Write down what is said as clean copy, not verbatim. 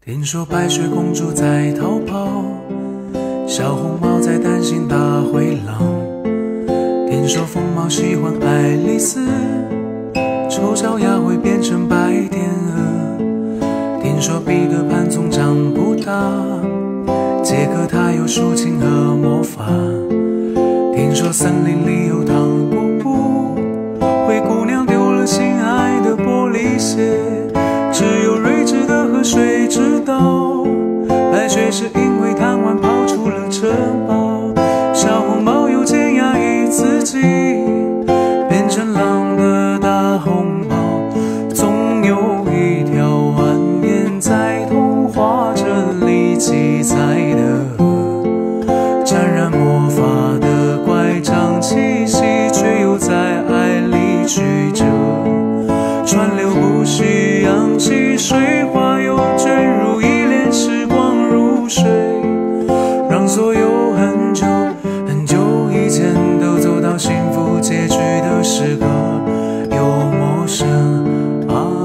听说白雪公主在逃跑，小红帽在担心大灰狼。听说疯猫喜欢爱丽丝，丑小鸭会变成白天鹅。听说彼得潘总长不大，杰克他有竖琴和魔法。听说森林里有糖果屋，灰姑娘丢了心爱的玻璃鞋，只有睿智的河水知道，白雪是因为贪玩跑出了城堡。小红帽又见压抑自己，变成狼的大红袍。总有一条蜿蜒在童话镇里七彩的河，沾染魔法的乖张气息，却又在爱里曲折。川流不息，扬起水花，又卷入一帘时光如水，让所有很久很久以前都走到幸福结局的时刻又陌生啊。